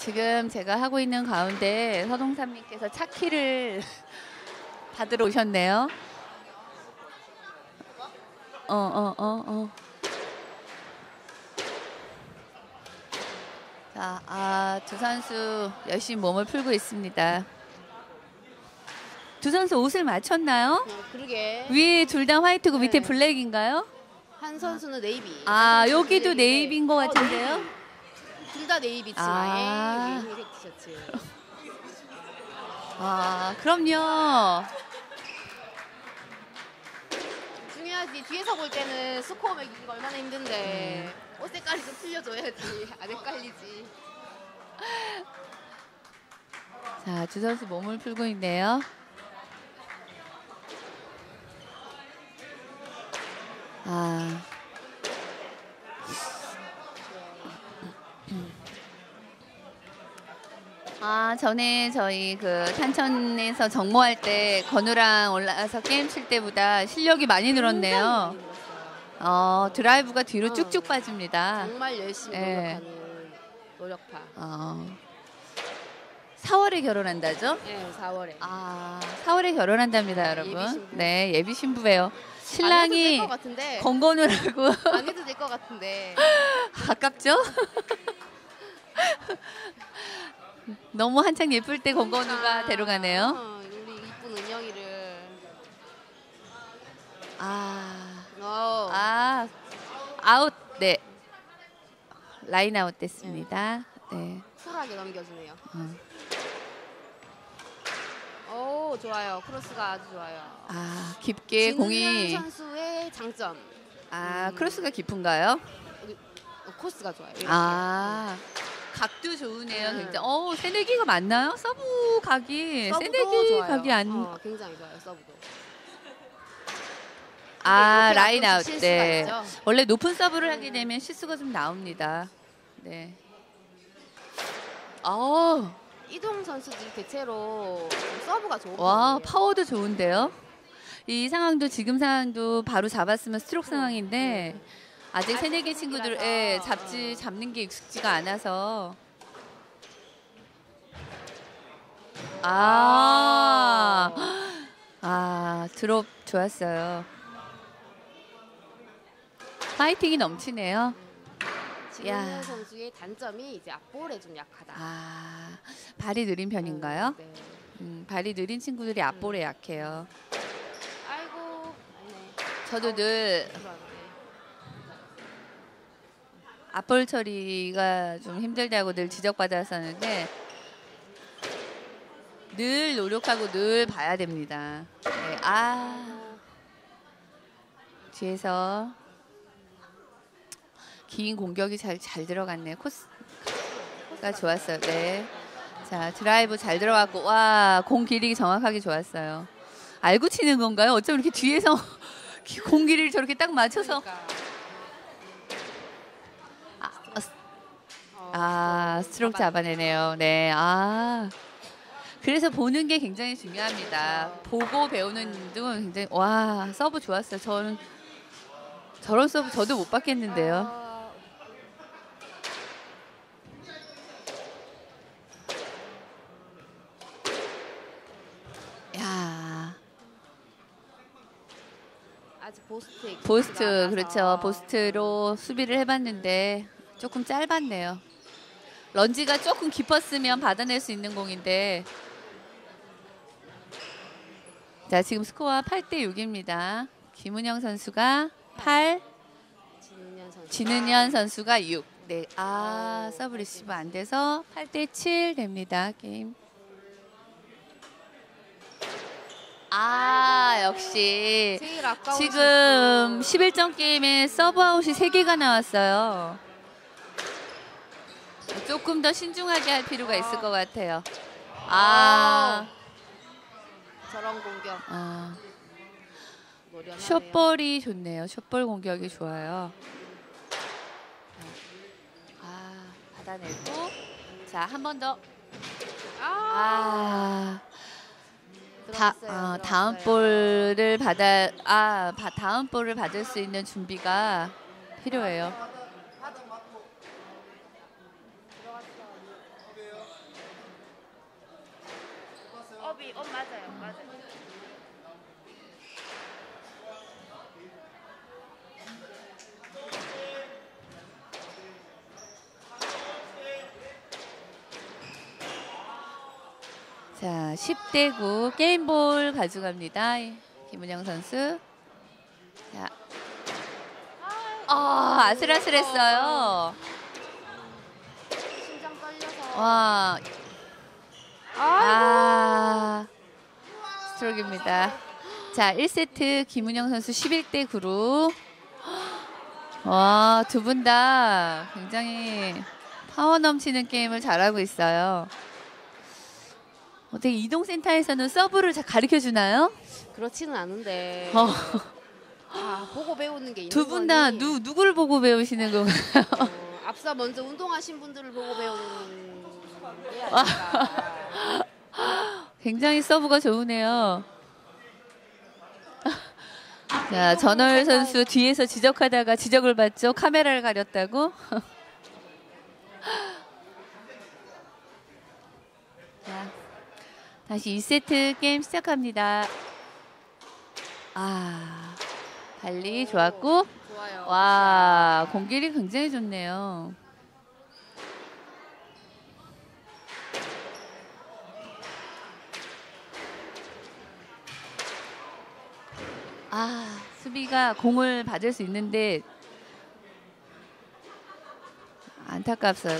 지금 제가 하고 있는 가운데 서동삼님께서 차키를 받으러 오셨네요. 자, 두 선수 열심히 몸을 풀고 있습니다. 두 선수 옷을 맞췄나요? 그러게. 위에 둘 다 화이트고 밑에 네. 블랙인가요? 한 선수는 네이비. 여기도 네이비인 것 같은데요? 둘 다 네이비 치마에 아. 흰색 티셔츠. 그럼요. 중요하지. 뒤에서 볼 때는 스코어 매기기가 얼마나 힘든데 옷 색깔이 좀 틀려줘야지. 안 헷갈리지. 자, 두 선수 몸을 풀고 있네요. 전에 저희 그 탄천에서 정모할 때 건우랑 올라가서 게임 칠 때보다 실력이 많이 늘었네요. 드라이브가 뒤로 쭉쭉 빠집니다. 정말 열심히 네. 노력하는 노력파. 4월에 결혼한다죠? 네, 4월에. 4월에 결혼한답니다, 여러분. 예비 신부. 네, 예비 신부예요. 안 신랑이 해도 될 것 같은데. 건건우라고. 안 해도 될 것 같은데. 아깝죠? 너무 한창 예쁠 때 건건우가 데려가네요. 우리 이쁜 은영이를. 아웃. 네. 라인 아웃 됐습니다. 네. 쿨하게 넘겨주네요. 오, 좋아요. 크로스가 아주 좋아요. 깊게 공이. 진은현 선수의 장점. 크로스가 깊은가요? 코스가 좋아요. 이렇게. 각도 좋으네요. 굉장히. 새내기가 맞나요? 서브 각이. 서브도 새내기 좋아요. 각이 안. 굉장히 좋아요. 서브도. 라인 아웃. 실수가 네. 있죠. 원래 높은 서브를 하게 되면 실수가 좀 나옵니다. 네. 이동 선수들이 대체로 서브가 좋은 와, 편이에요. 파워도 좋은데요. 이 상황도 지금 상황도 바로 잡았으면 스트로크 상황인데 아직 새내기 친구들 잡는 게 익숙지가 않아서. 드롭 좋았어요. 파이팅이 넘치네요. 진은현 선수의 단점이 이제 앞볼에 좀 약하다. 발이 느린 편인가요? 네. 발이 느린 친구들이 앞볼에 약해요. 아이고. 아니네. 저도 늘 앞볼 처리가 좀 힘들다고 늘 지적받았었는데 늘 노력하고 늘 봐야 됩니다. 네. 뒤에서 긴 공격이 잘 들어갔네요. 코스가 좋았어요. 네. 자, 드라이브 잘 들어갔고, 공 길이 정확하게 좋았어요. 알고 치는 건가요? 어쩜 이렇게 뒤에서 공 길이를 저렇게 딱 맞춰서. 스트로크 잡아내네요. 네. 그래서 보는 게 굉장히 중요합니다. 보고 배우는 도 굉장히, 서브 좋았어요. 저런 서브 저도 못 받겠는데요. 아직 보스트, 그렇죠. 보스트로 수비를 해봤는데 조금 짧았네요. 런지가 조금 깊었으면 받아낼 수 있는 공인데. 자, 지금 스코어 8대6입니다. 김은영 선수가 8, 진은현 선수가 6. 네, 서브 리시브 안 돼서 8대7 됩니다. 게임. 역시 지금 11점 게임에 서브 아웃이 3개가 나왔어요. 조금 더 신중하게 할 필요가 있을 것 같아요. 저런 공격. 숏볼이 좋네요. 숏볼 공격이 좋아요. 받아내고. 자, 한 번 더. 다음 볼을 다음 볼을 받을 수 있는 준비가 필요해요. 수비. 맞아요. 맞아요. 자, 10대 9 게임볼 가져갑니다. 김은영 선수. 자, 아슬아슬했어요. 심장 떨려서. 와, 스트로크입니다. 자, 1세트 김은영 선수 11대 9로. 와, 두 분 다 굉장히 파워 넘치는 게임을 잘하고 있어요. 어떻게 이동센터에서는 서브를 가르쳐 주나요? 그렇지는 않은데. 보고 배우는 게 있는 두 분 다 거니. 누구를 보고 배우시는 건가요? 앞서 먼저 운동하신 분들을 보고 배우는 게 아닐까. 굉장히 서브가 좋으네요. 자, 전월 선수 뒤에서 지적하다가 지적을 받죠. 카메라를 가렸다고. 자, 다시 2세트 게임 시작합니다. 달리 좋았고. 좋아요. 와, 공격이 굉장히 좋네요. 수비가 공을 받을 수 있는데 안타깝어요.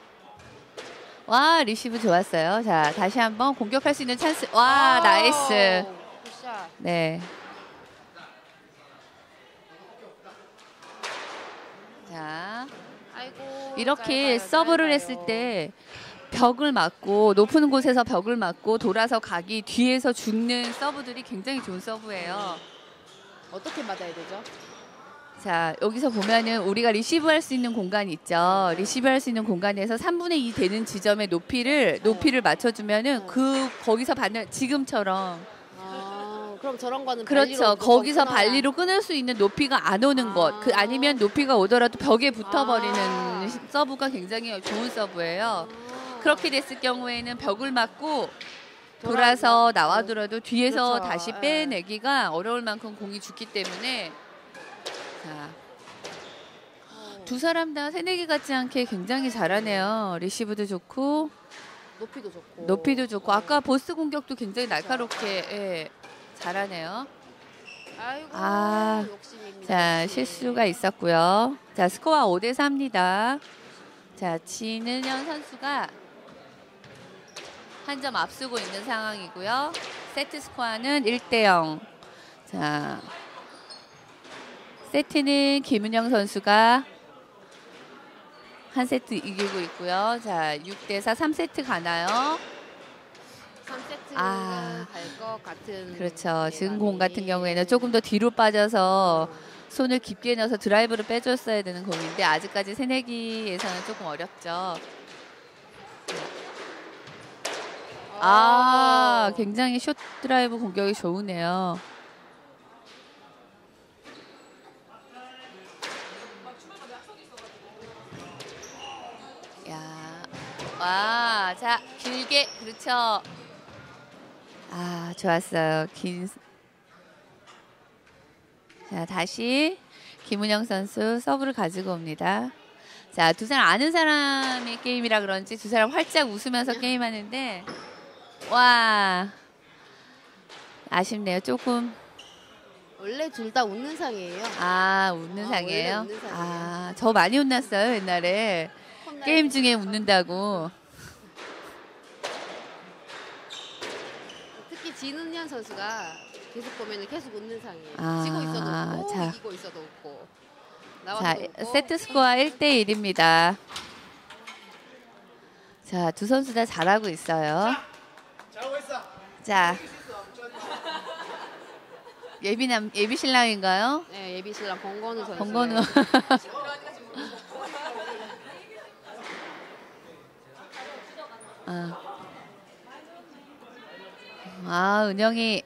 와, 리시브 좋았어요. 자, 다시 한번 공격할 수 있는 찬스. 와, 나이스. 굿샷. 네. 자, 아이고. 이렇게 짧아요, 서브를 짧아요. 했을 때 벽을 맞고 높은 곳에서 벽을 맞고 돌아서 가기 뒤에서 죽는 서브들이 굉장히 좋은 서브예요. 어떻게 받아야 되죠? 자, 여기서 보면은 우리가 리시브할 수 있는 공간이 있죠. 리시브할 수 있는 공간에서 3분의 2 되는 지점의 높이를 맞춰주면은 거기서 받는 지금처럼. 그럼 저런 거는 그렇죠. 발리로 거기서 끊어야- 발리로 끊을 수 있는 높이가 안 오는 것. 아니면 높이가 오더라도 벽에 붙어버리는 서브가 굉장히 좋은 서브예요. 그렇게 됐을 경우에는 벽을 맞고 돌아서 나와더라도 뒤에서 그렇죠. 다시 빼내기가 어려울 만큼 공이 죽기 때문에. 자, 두 사람 다 새내기 같지 않게 굉장히 잘하네요. 리시브도 좋고 높이도 좋고. 아까 보스 공격도 굉장히 날카롭게 잘하네요. 아이고. 욕심입니다. 자, 욕심. 실수가 있었고요. 자, 스코어 5대 4입니다. 자, 진은현 선수가 한 점 앞서고 있는 상황이고요. 세트 스코어는 1대 0. 자, 세트는 김은영 선수가 한 세트 이기고 있고요. 자, 6대 4 3세트 가나요? 3세트가 갈 것 같은. 그렇죠. 지금 공 같은 경우에는 조금 더 뒤로 빠져서 손을 깊게 넣어서 드라이브를 빼줬어야 되는 공인데 아직까지 새내기에서는 조금 어렵죠. 굉장히 숏 드라이브 공격이 좋으네요. 자, 길게, 그렇죠. 좋았어요. 자, 다시 김은영 선수 서브를 가지고 옵니다. 자, 두 사람 아는 사람의 게임이라 그런지 두 사람 활짝 웃으면서 게임하는데, 와, 아쉽네요. 조금. 원래 둘 다 웃는 상이에요. 웃는 상이에요? 원래 웃는 상이에요. 저 많이 혼났어요, 옛날에. 게임 중에 웃는다고. 특히 진은현 선수가 계속 보면 계속 웃는 상이에요. 지고 있어도 웃고 자. 이기고 있어도 웃고. 자, 나와도 웃고. 세트 스코어 1대 1입니다. 자, 두 선수 다 잘하고 있어요. 잘하고 있어. 자, 예비 신랑인가요? 네, 예비 신랑 권건우 선수. 권건우. 은영이.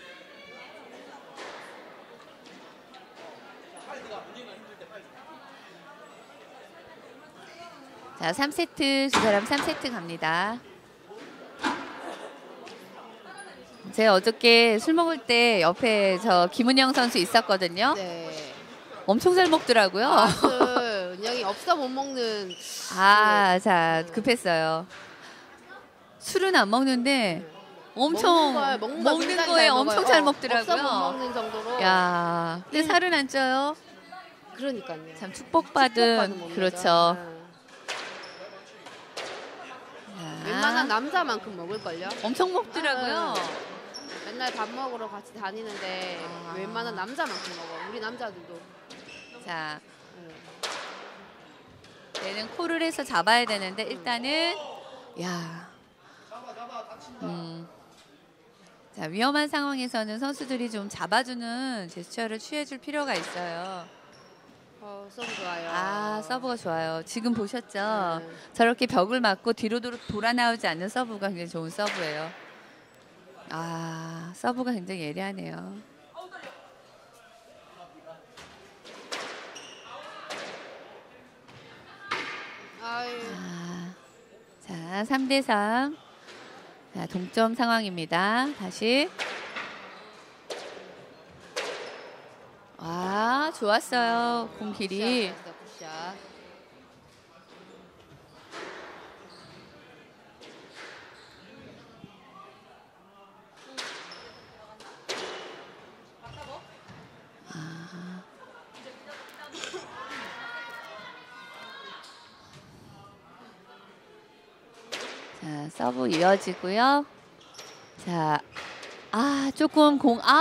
자, 3세트 두 사람 3세트 갑니다. 제가 어저께 술 먹을 때 옆에 저 김은영 선수 있었거든요. 네. 엄청 잘 먹더라고요. 맛을 은영이 없어 못 먹는. 아, 자, 급했어요. 술은 안 먹는데 엄청 먹는 먹는 걸 거에 잘 엄청 먹어요. 잘 없어 못 먹더라고요. 먹는 정도로. 야, 근데 살은 안 쪄요. 그러니까요. 참 축복받은 먹는 그렇죠. 거죠. 자, 웬만한 남자만큼 먹을걸요? 엄청 먹더라고요. 맨날 밥 먹으러 같이 다니는데 아. 웬만한 남자만큼 먹어. 우리 남자들도. 자, 네. 얘는 콜을 해서 잡아야 되는데 일단은 자, 위험한 상황에서는 선수들이 좀 잡아주는 제스처를 취해줄 필요가 있어요. 서브 좋아요. 아, 서브가 좋아요. 지금 보셨죠? 네. 저렇게 벽을 맞고 뒤로 돌아 나오지 않는 서브가 굉장히 좋은 서브예요. 아, 서브가 굉장히 예리하네요. 아유. 자, 3대3. 자, 동점 상황입니다. 다시. 와, 좋았어요. 공 길이. 굿샷. 자, 서브 이어지고요. 자, 조금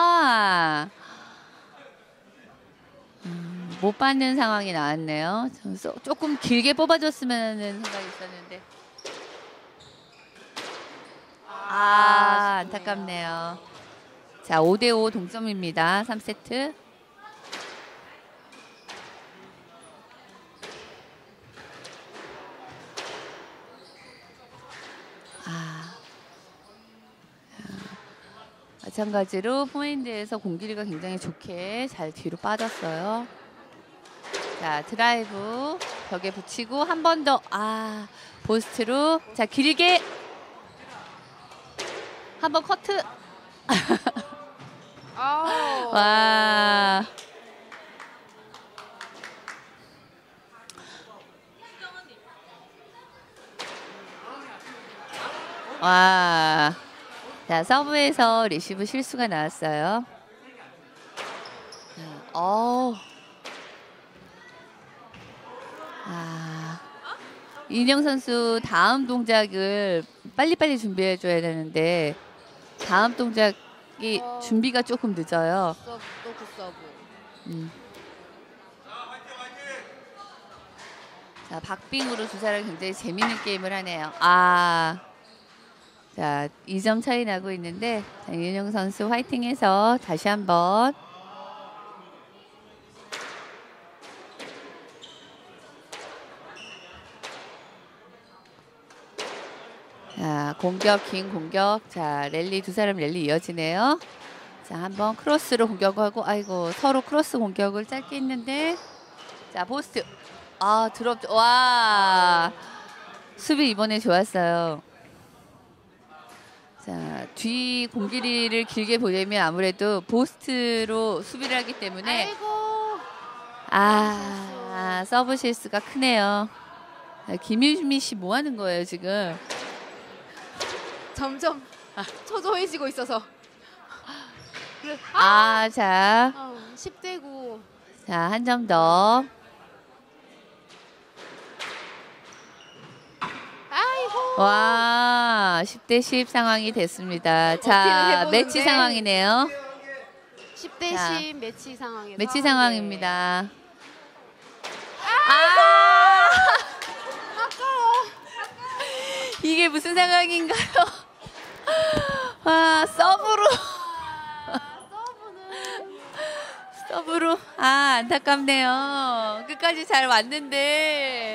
못 받는 상황이 나왔네요. 조금 길게 뽑아줬으면 하는 생각이 있었는데. 안타깝네요. 자, 5대5 동점입니다. 3세트. 마찬가지로 포핸드에서 공길이가 굉장히 좋게 잘 뒤로 빠졌어요. 자, 드라이브 벽에 붙이고 한 번 더. 보스트로. 자, 길게 한번 커트. 아우. 와. 와. 자, 서브에서 리시브 실수가 나왔어요. 이인영 선수 다음 동작을 빨리빨리 준비해 줘야 되는데 다음 동작이 준비가 조금 늦어요. 또 굿서브. 자, 박빙으로 두 사람이 굉장히 재밌는 게임을 하네요. 자, 2점 차이 나고 있는데 자, 이은영 선수 화이팅해서 다시 한번. 자, 공격, 긴 공격. 자, 두 사람 랠리 이어지네요. 자, 한번 크로스로 공격하고, 아이고, 서로 크로스 공격을 짧게 했는데. 자, 포스트. 드롭. 와. 수비 이번에 좋았어요. 자, 뒤 공길이를 길게 보려면 아무래도 포스트로 수비를 하기 때문에. 아이고. 서브 실수가 크네요. 김유미 씨 뭐 하는 거예요, 지금? 점점 초조해지고 있어서. 자. 10대 9. 자, 한 점 더. 아이고. 와, 10대 10 상황이 됐습니다. 자, 매치 상황이네요. 10대 자, 10 매치 상황에서. 매치 상황입니다. 아까워. 이게 무슨 상황인가요? 서브로. 서브로. 안타깝네요. 끝까지 잘 왔는데.